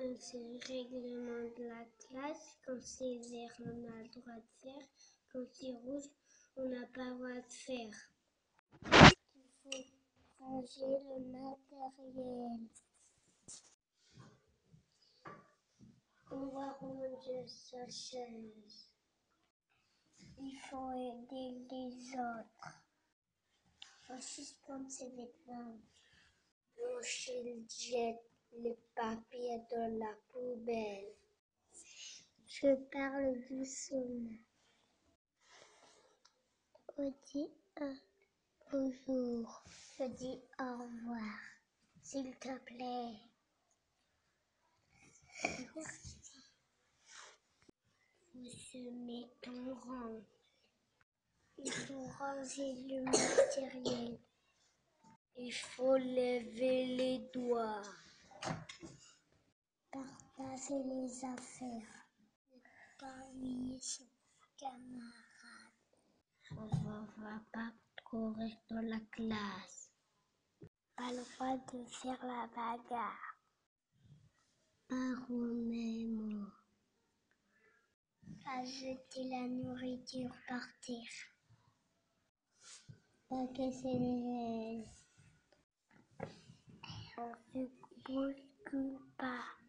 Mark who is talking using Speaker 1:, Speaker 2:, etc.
Speaker 1: C'est le règlement de la classe. Quand c'est vert, on a le droit de faire. Quand c'est rouge, on n'a pas le droit de faire. Il faut ranger le matériel. On va ranger sa chaise. Il faut aider les autres. Il faut suspendre ses vêtements. L'oncle jette les papiers dans la poubelle. Je parle doucement. On dit un bonjour. Je dis au revoir. S'il te plaît. Vous se mettez en rang. Il faut ranger le matériel. Il faut lever les doigts. Partager les affaires. Ne pas oublier son camarade. On ne va pas courir dans la classe. Pas le droit de faire la bagarre. Pas au même mot. Pas jeter la nourriture par terre. Pas casser les ailes. On ne bouscule pas.